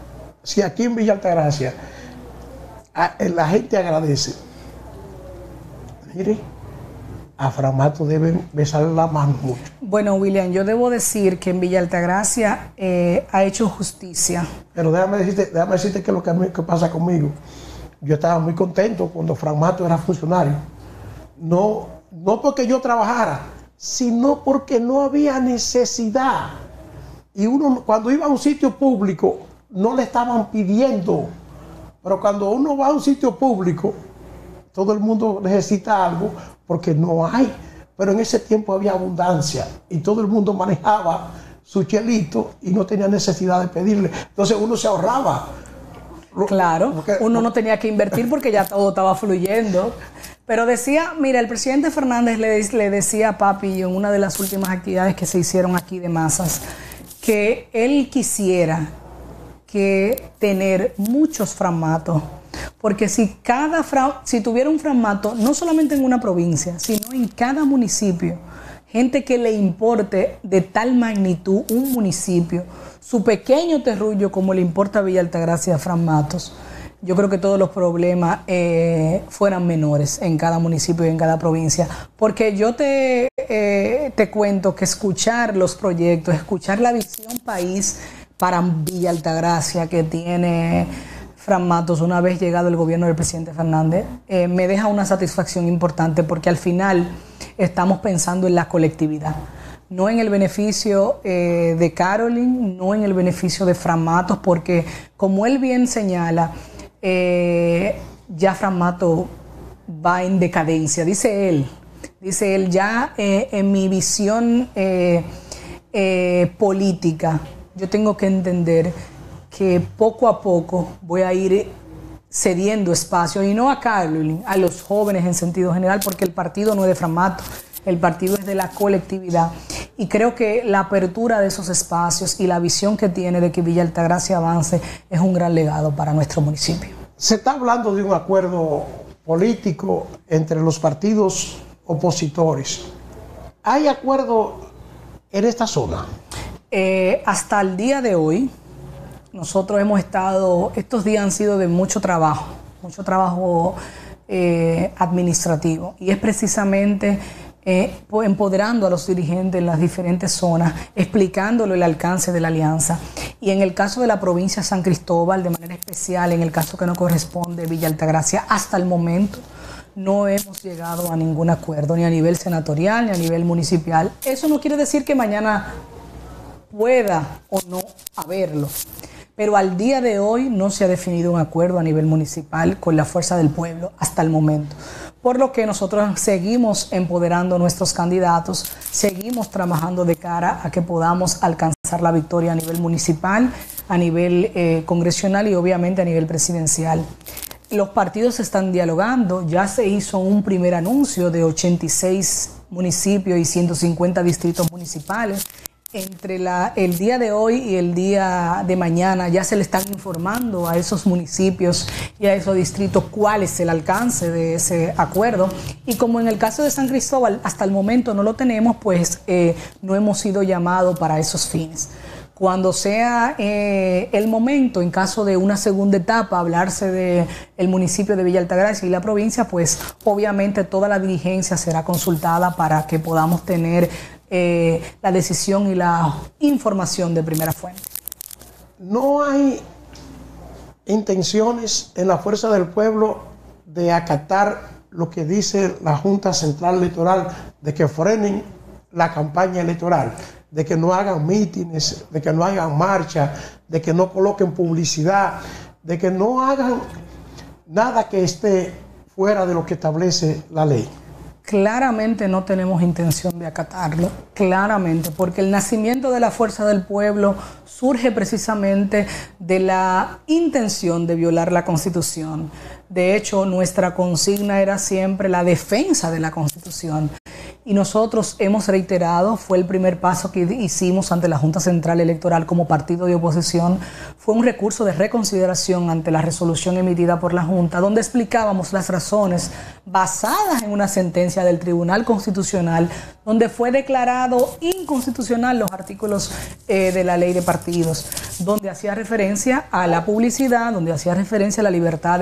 la gente agradece, mire, a Fran Matos deben besarle la mano mucho. Bueno, William, yo debo decir que en Villa Altagracia ha hecho justicia. Pero déjame decirte que lo que pasa conmigo. Yo estaba muy contento cuando Fran Matos era funcionario. No porque yo trabajara, sino porque no había necesidad. Y uno, cuando iba a un sitio público, no le estaban pidiendo. Pero cuando uno va a un sitio público, todo el mundo necesita algo porque no hay. Pero en ese tiempo había abundancia y todo el mundo manejaba su chelito y no tenía necesidad de pedirle. Entonces uno se ahorraba. Claro, uno no tenía que invertir porque ya todo estaba fluyendo. Pero decía, mira, el presidente Fernández le decía a Papi en una de las últimas actividades que se hicieron aquí de masas, que él quisiera tener muchos Fran Matos, porque si tuviera un Fran Matos, no solamente en una provincia, sino en cada municipio, gente que le importe de tal magnitud un municipio, su pequeño terruño como le importa a Villa Altagracia a Fran Matos, yo creo que todos los problemas fueran menores en cada municipio y en cada provincia. Porque yo te cuento que escuchar los proyectos, escuchar la visión país para Villa Altagracia que tiene Fran Matos una vez llegado el gobierno del presidente Fernández, me deja una satisfacción importante, porque al final estamos pensando en la colectividad. No en el beneficio de Carolyn, no en el beneficio de Fran Matos, porque como él bien señala, ya Fran Matos va en decadencia, dice él, ya en mi visión política, yo tengo que entender que poco a poco voy a ir cediendo espacio, y no a Carolyn, a los jóvenes en sentido general, porque el partido no es de Fran Matos, el partido es de la colectividad. Y creo que la apertura de esos espacios y la visión que tiene de que Villa Altagracia avance es un gran legado para nuestro municipio. Se está hablando de un acuerdo político entre los partidos opositores. ¿Hay acuerdo en esta zona? Hasta el día de hoy, nosotros hemos estado, estos días han sido de mucho trabajo administrativo, y es precisamente empoderando a los dirigentes en las diferentes zonas, explicándole el alcance de la alianza. Y en el caso de la provincia de San Cristóbal, de manera especial, en el caso que no corresponde Villa Altagracia, hasta el momento no hemos llegado a ningún acuerdo, ni a nivel senatorial, ni a nivel municipal. Eso no quiere decir que mañana pueda o no haberlo, pero al día de hoy no se ha definido un acuerdo a nivel municipal con la fuerza del pueblo hasta el momento. Por lo que nosotros seguimos empoderando a nuestros candidatos, seguimos trabajando de cara a que podamos alcanzar la victoria a nivel municipal, a nivel congresional y obviamente a nivel presidencial. Los partidos están dialogando, ya se hizo un primer anuncio de 86 municipios y 150 distritos municipales. Entre el día de hoy y el día de mañana ya se le están informando a esos municipios y a esos distritos cuál es el alcance de ese acuerdo. Y como en el caso de San Cristóbal hasta el momento no lo tenemos, pues no hemos sido llamados para esos fines. Cuando sea el momento, en caso de una segunda etapa, hablarse del municipio de Villa Altagracia y la provincia, pues obviamente toda la diligencia será consultada para que podamos tener la decisión y la información de primera fuente. No hay intenciones en la Fuerza del Pueblo de acatar lo que dice la Junta Central Electoral, de que frenen la campaña electoral, de que no hagan mítines, de que no hagan marcha, de que no coloquen publicidad, de que no hagan nada que esté fuera de lo que establece la ley. Claramente no tenemos intención de acatarlo, claramente, porque el nacimiento de la Fuerza del Pueblo surge precisamente de la intención de violar la Constitución. De hecho, nuestra consigna era siempre la defensa de la Constitución. Y nosotros hemos reiterado, fue el primer paso que hicimos ante la Junta Central Electoral como partido de oposición, fue un recurso de reconsideración ante la resolución emitida por la Junta, donde explicábamos las razones basadas en una sentencia del Tribunal Constitucional, donde fue declarado inconstitucional los artículos de la ley de partidos, donde hacía referencia a la publicidad, donde hacía referencia a la libertad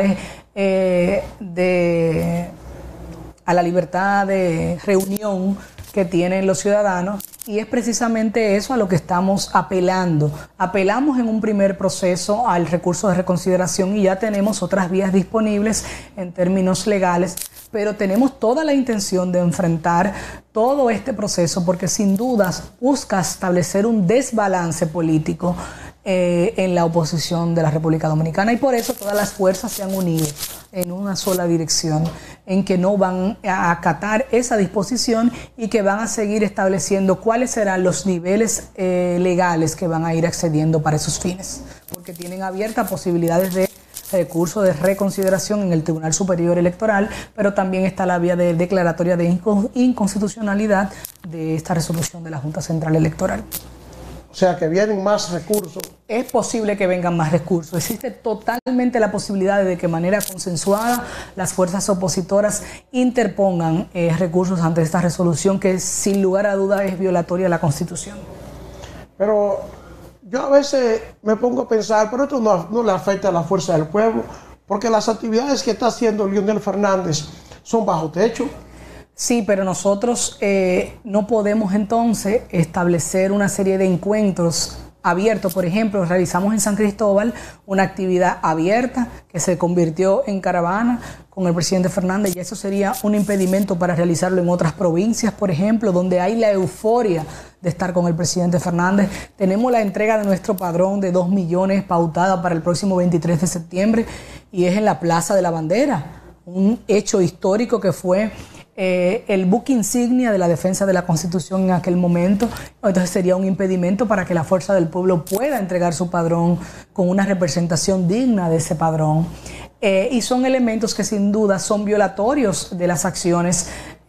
a la libertad de reunión que tienen los ciudadanos, y es precisamente eso a lo que estamos apelando. Apelamos en un primer proceso al recurso de reconsideración y ya tenemos otras vías disponibles en términos legales, pero tenemos toda la intención de enfrentar todo este proceso porque sin dudas busca establecer un desbalance político en la oposición de la República Dominicana, y por eso todas las fuerzas se han unido en una sola dirección, en que no van a acatar esa disposición y que van a seguir estableciendo cuáles serán los niveles legales que van a ir accediendo para esos fines, porque tienen abiertas posibilidades de recurso de reconsideración en el Tribunal Superior Electoral, pero también está la vía de declaratoria de inconstitucionalidad de esta resolución de la Junta Central Electoral. O sea que vienen más recursos. Es posible que vengan más recursos. Existe totalmente la posibilidad de que de manera consensuada las fuerzas opositoras interpongan recursos ante esta resolución que sin lugar a dudas es violatoria de la Constitución. Pero yo a veces me pongo a pensar, pero esto no le afecta a la Fuerza del Pueblo, porque las actividades que está haciendo Leonel Fernández son bajo techo. Sí, pero nosotros no podemos entonces establecer una serie de encuentros abiertos. Por ejemplo, realizamos en San Cristóbal una actividad abierta que se convirtió en caravana con el presidente Fernández, y eso sería un impedimento para realizarlo en otras provincias, por ejemplo, donde hay la euforia de estar con el presidente Fernández. Tenemos la entrega de nuestro padrón de 2 millones pautada para el próximo 23 de septiembre y es en la Plaza de la Bandera, un hecho histórico que fue el buque insignia de la defensa de la Constitución en aquel momento. Entonces sería un impedimento para que la Fuerza del Pueblo pueda entregar su padrón con una representación digna de ese padrón. Y son elementos que sin duda son violatorios de las acciones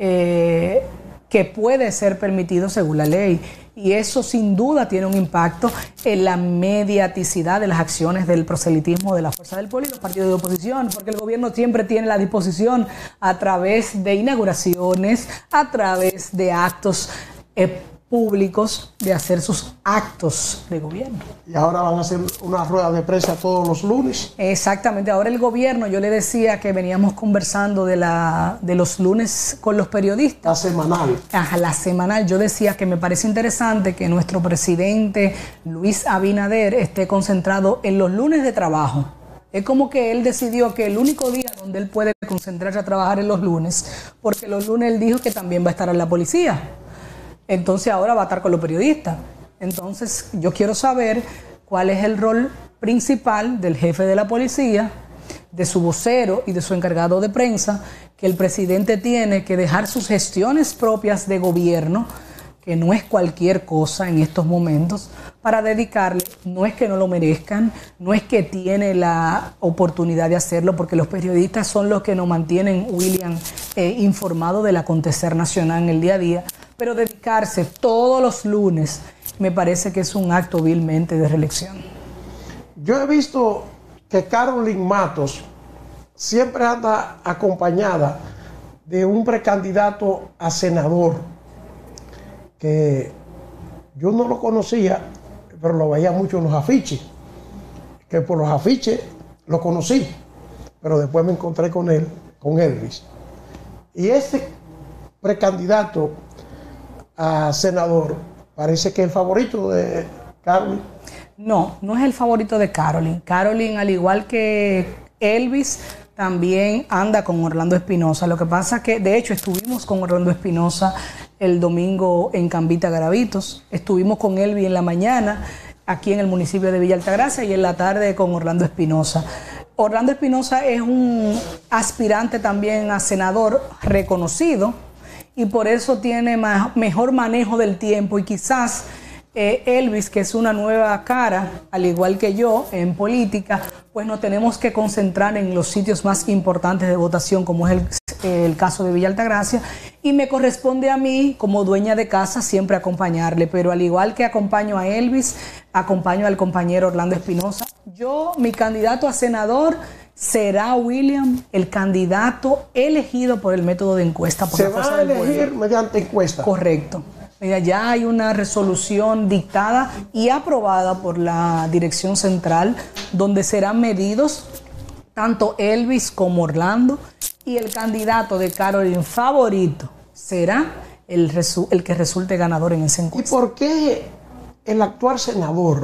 que puede ser permitido según la ley. Y eso sin duda tiene un impacto en la mediaticidad de las acciones del proselitismo de la Fuerza del Pueblo y los partidos de oposición, porque el gobierno siempre tiene la disposición a través de inauguraciones, a través de actos públicos, de hacer sus actos de gobierno. Y ahora van a hacer una rueda de prensa todos los lunes. Exactamente. Ahora el gobierno, yo le decía que veníamos conversando de los lunes con los periodistas. La semanal. Ajá, la semanal. Yo decía que me parece interesante que nuestro presidente Luis Abinader esté concentrado en los lunes de trabajo. Es como que él decidió que el único día donde él puede concentrarse a trabajar es los lunes, porque los lunes él dijo que también va a estar en la policía. Entonces ahora va a estar con los periodistas. Entonces yo quiero saber cuál es el rol principal del jefe de la policía, de su vocero y de su encargado de prensa, que el presidente tiene que dejar sus gestiones propias de gobierno, que no es cualquier cosa en estos momentos, para dedicarle. No es que no lo merezcan, no es que tiene la oportunidad de hacerlo, porque los periodistas son los que nos mantienen, William, informado del acontecer nacional en el día a día, pero dedicarse todos los lunes me parece que es un acto vilmente de reelección. Yo he visto que Carolyn Matos siempre anda acompañada de un precandidato a senador que yo no lo conocía, pero lo veía mucho en los afiches, que por los afiches lo conocí, pero después me encontré con él, con Elvis. Y este precandidato a senador parece que es el favorito de Carolyn. No, no es el favorito de Carolyn. Carolyn, al igual que Elvis, también anda con Orlando Espinosa. Lo que pasa es que, de hecho, estuvimos con Orlando Espinosa el domingo en Cambita Garavitos. Estuvimos con Elvis en la mañana, aquí en el municipio de Villa Altagracia, y en la tarde con Orlando Espinosa. Orlando Espinosa es un aspirante también a senador reconocido y por eso tiene mejor manejo del tiempo, y quizás Elvis, que es una nueva cara, al igual que yo, en política, pues nos tenemos que concentrar en los sitios más importantes de votación, como es el caso de Villa Altagracia, y me corresponde a mí, como dueña de casa, siempre acompañarle, pero al igual que acompaño a Elvis, acompaño al compañero Orlando Espinosa. Mi candidato a senador será William, el candidato elegido por el método de encuesta. ¿Se va a elegir mediante encuesta? Correcto. Ya hay una resolución dictada y aprobada por la Dirección Central, donde serán medidos tanto Elvis como Orlando, y el candidato de Carolyn favorito será el que resulte ganador en ese encuesta. ¿Y por qué el actual senador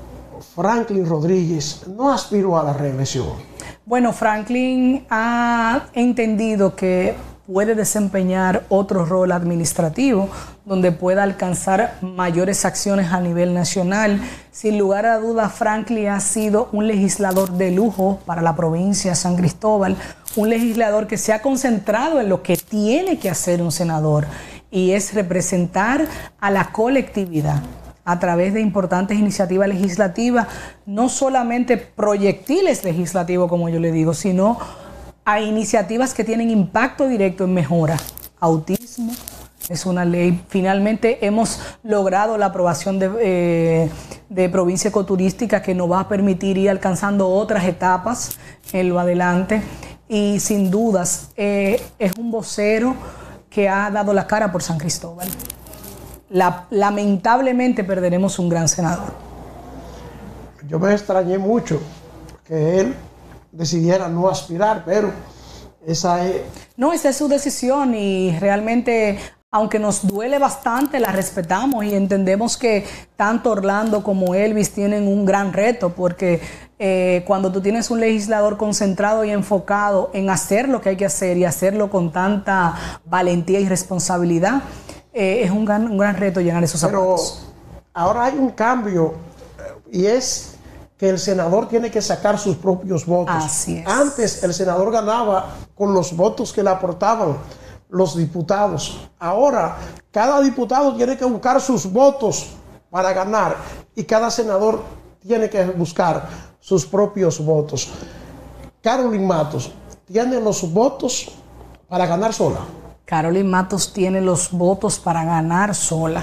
Franklin Rodríguez no aspiró a la reelección? Bueno, Franklin ha entendido que puede desempeñar otro rol administrativo donde pueda alcanzar mayores acciones a nivel nacional. Sin lugar a dudas, Franklin ha sido un legislador de lujo para la provincia de San Cristóbal, un legislador que se ha concentrado en lo que tiene que hacer un senador, y es representar a la colectividad a través de importantes iniciativas legislativas, no solamente proyectiles legislativos, como yo le digo, sino a iniciativas que tienen impacto directo en mejora. Autismo es una ley. Finalmente hemos logrado la aprobación de provincia ecoturística, que nos va a permitir ir alcanzando otras etapas en lo adelante. Y sin dudas es un vocero que ha dado la cara por San Cristóbal. Lamentablemente perderemos un gran senador. Yo me extrañé mucho que él decidiera no aspirar, pero esa es su decisión, y realmente, aunque nos duele bastante, la respetamos y entendemos que tanto Orlando como Elvis tienen un gran reto, porque cuando tú tienes un legislador concentrado y enfocado en hacer lo que hay que hacer y hacerlo con tanta valentía y responsabilidad, es un gran reto llenar esos zapatos. Pero ahora hay un cambio, y es que el senador tiene que sacar sus propios votos. Así es. Antes el senador ganaba con los votos que le aportaban los diputados. Ahora cada diputado tiene que buscar sus votos para ganar, y cada senador tiene que buscar sus propios votos. Carolyn Matos tiene los votos para ganar sola. Carolyn Matos tiene los votos para ganar sola.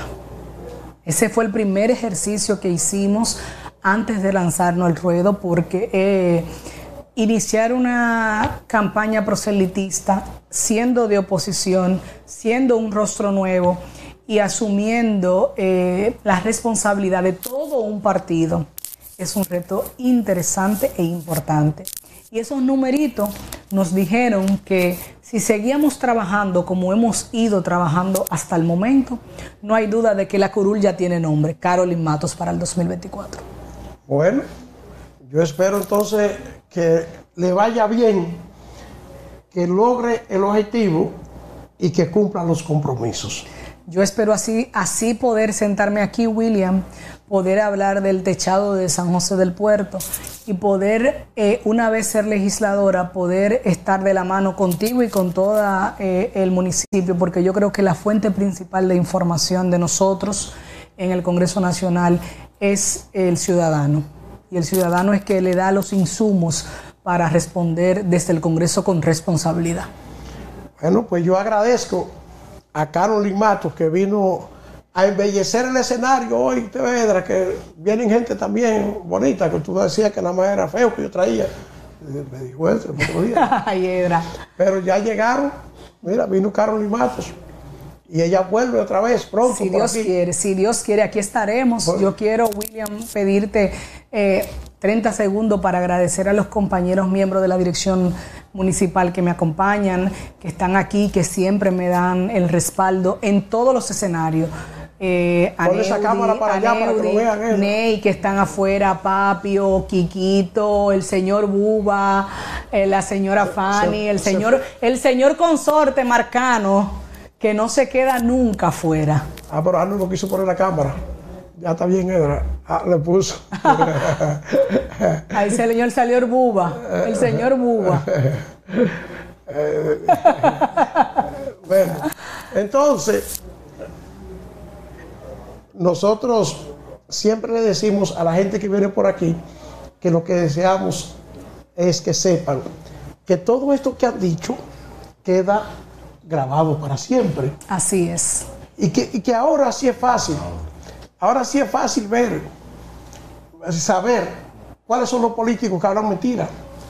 Ese fue el primer ejercicio que hicimos antes de lanzarnos al ruedo, porque iniciar una campaña proselitista siendo de oposición, siendo un rostro nuevo y asumiendo la responsabilidad de todo un partido, es un reto interesante e importante. Y esos numeritos nos dijeron que si seguíamos trabajando como hemos ido trabajando hasta el momento, no hay duda de que la curul ya tiene nombre: Carolyn Matos para el 2024. Bueno, yo espero entonces que le vaya bien, que logre el objetivo y que cumpla los compromisos. Yo espero así poder sentarme aquí, William, poder hablar del techado de San José del Puerto y poder, una vez ser legisladora, poder estar de la mano contigo y con todo el municipio, porque yo creo que la fuente principal de información de nosotros en el Congreso Nacional es el ciudadano. Y el ciudadano es que le da los insumos para responder desde el Congreso con responsabilidad. Bueno, pues yo agradezco a Carolyn Matos, que vino a embellecer el escenario hoy, Tevedra, que vienen gente también bonita, que tú decías que nada más era feo que yo traía. Me dijo eso el otro día. Ay, Edra. Pero ya llegaron, mira, vino Carolyn Matos y ella vuelve otra vez pronto. Si Dios quiere, si Dios quiere, aquí estaremos. Bueno. Yo quiero, William, pedirte 30 segundos para agradecer a los compañeros miembros de la dirección municipal que me acompañan, que están aquí, que siempre me dan el respaldo en todos los escenarios. Pon esa cámara para allá para que lo vean eso. Ney, que están afuera, Papio, Quiquito, el señor Buba, la señora Fanny, el señor consorte Marcano, que no se queda nunca afuera. Pero Arnold no quiso poner la cámara. Ya está bien, Edra. Le puso. Ahí el señor Buba. El señor Buba. Bueno, entonces, nosotros siempre le decimos a la gente que viene por aquí que lo que deseamos es que sepan que todo esto que han dicho queda grabado para siempre. Así es. Y que ahora sí es fácil. Ahora sí es fácil saber cuáles son los políticos que hablan mentira.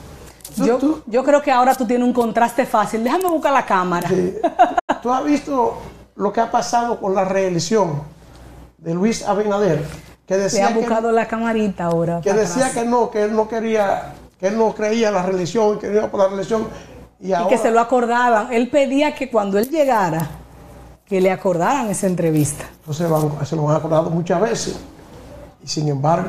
Yo creo que ahora tú tienes un contraste fácil. Déjame buscar la cámara. Sí. ¿Tú has visto lo que ha pasado con la reelección de Luis Abinader? Que decía le ha buscado la camarita ahora. Que decía que él no quería, que él no creía en la reelección, que iba por la reelección. Y que se lo acordaban. Él pedía que cuando él llegara, que le acordaran esa entrevista. Entonces se lo han acordado muchas veces. Y sin embargo,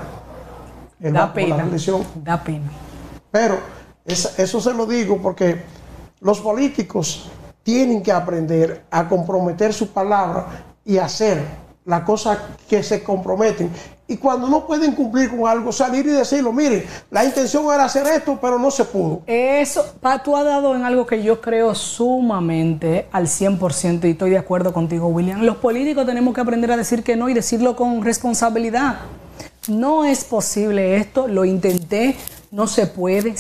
él va por la reelección. Da pena. Pero eso se lo digo porque los políticos tienen que aprender a comprometer su palabra y hacer las cosas que se comprometen. Y cuando no pueden cumplir con algo, salir y decirlo, miren, la intención era hacer esto, pero no se pudo. Eso, tú has dado en algo que yo creo sumamente al 100% y estoy de acuerdo contigo, William. Los políticos tenemos que aprender a decir que no y decirlo con responsabilidad. No es posible esto, lo intenté, no se puede,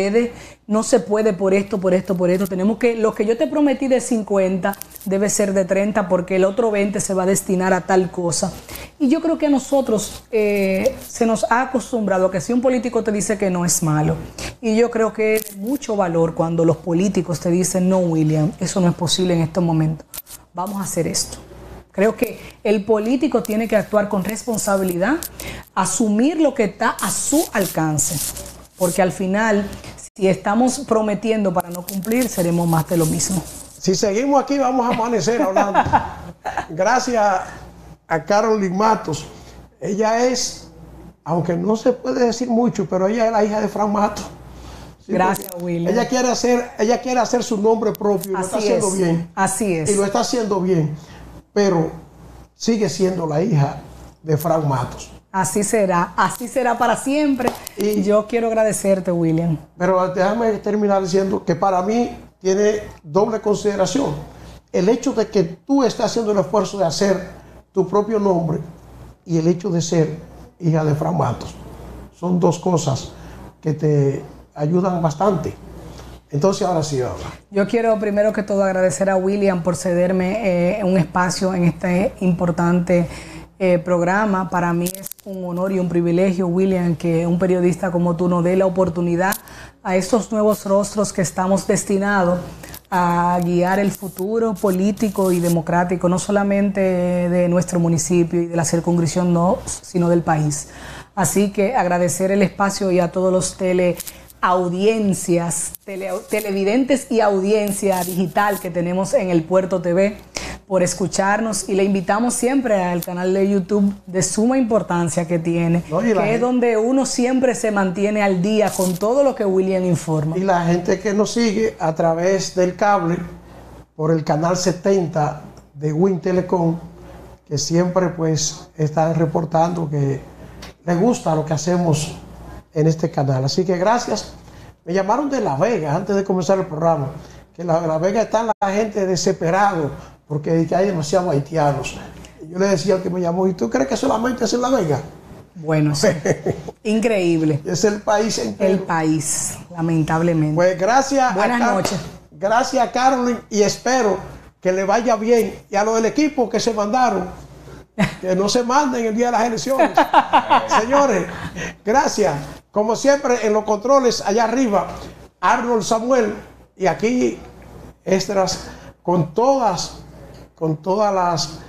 no se puede por esto. Tenemos que, lo que yo te prometí de 50 debe ser de 30 porque el otro 20 se va a destinar a tal cosa. Y yo creo que a nosotros se nos ha acostumbrado a que si un político te dice que no es malo. Y yo creo que es de mucho valor cuando los políticos te dicen, no, William, eso no es posible en este momento. Vamos a hacer esto. Creo que el político tiene que actuar con responsabilidad, asumir lo que está a su alcance. Porque al final, si estamos prometiendo para no cumplir, seremos más de lo mismo. Si seguimos aquí, vamos a amanecer hablando. Gracias a Carolyn Matos. Ella es, aunque no se puede decir mucho, pero ella es la hija de Frank Matos. Sí, gracias, William. Ella quiere hacer su nombre propio y lo está haciendo bien. Así es. Y lo está haciendo bien. Pero sigue siendo la hija de Frank Matos. Así será para siempre. Y yo quiero agradecerte, William. Pero déjame terminar diciendo que para mí tiene doble consideración. El hecho de que tú estés haciendo el esfuerzo de hacer tu propio nombre y el hecho de ser hija de Frank Matos. Son dos cosas que te ayudan bastante. Entonces ahora sí, ahora. Yo quiero primero que todo agradecer a William por cederme un espacio en este importante programa. Para mí es un honor y un privilegio, William, que un periodista como tú nos dé la oportunidad a estos nuevos rostros que estamos destinados a guiar el futuro político y democrático, no solamente de nuestro municipio y de la circunscripción, no, sino del país. Así que agradecer el espacio y a todos los televidentes y audiencia digital que tenemos en el Puerto TV por escucharnos, y le invitamos siempre al canal de YouTube de suma importancia que tiene, que es donde uno siempre se mantiene al día con todo lo que William informa. Y la gente que nos sigue a través del cable por el canal 70 de Win Telecom, que siempre pues están reportando que les gusta lo que hacemos en este canal. Así que gracias. Me llamaron de La Vega antes de comenzar el programa, que en La Vega están la gente desesperado porque hay demasiados haitianos. Yo le decía al que me llamó, ¿y tú crees que solamente es en La Vega? Bueno, sí. Increíble. Es el país entero. El país, lamentablemente. Pues gracias. Buenas noches. Gracias a Carolyn y espero que le vaya bien. Y a los del equipo que se mandaron, que no se manden el día de las elecciones. Señores, gracias. Como siempre, en los controles allá arriba, Arnold Samuel, y aquí Estras con todas con todas las...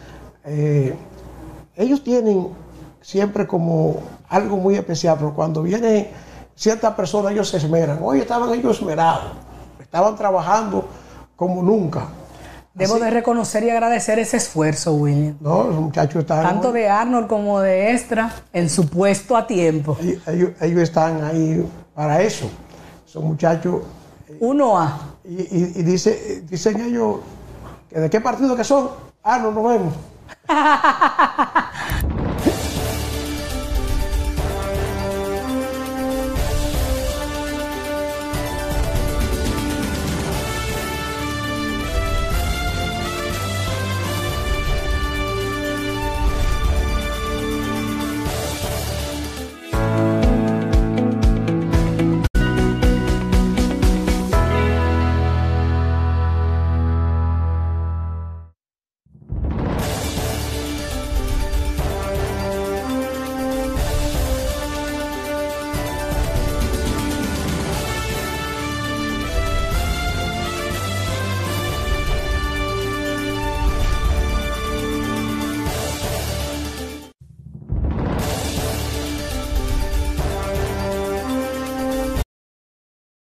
ellos tienen siempre como algo muy especial, pero cuando vienen ciertas personas ellos se esmeran. Hoy estaban ellos esmerados, estaban trabajando como nunca. Debo de reconocer y agradecer ese esfuerzo, William. No, los muchachos están... Tanto de Arnold como de Extra en su puesto a tiempo. Ellos están ahí para eso. Son muchachos... 1A. Y dicen ellos, ¿de qué partido que son? Ah, no nos vemos.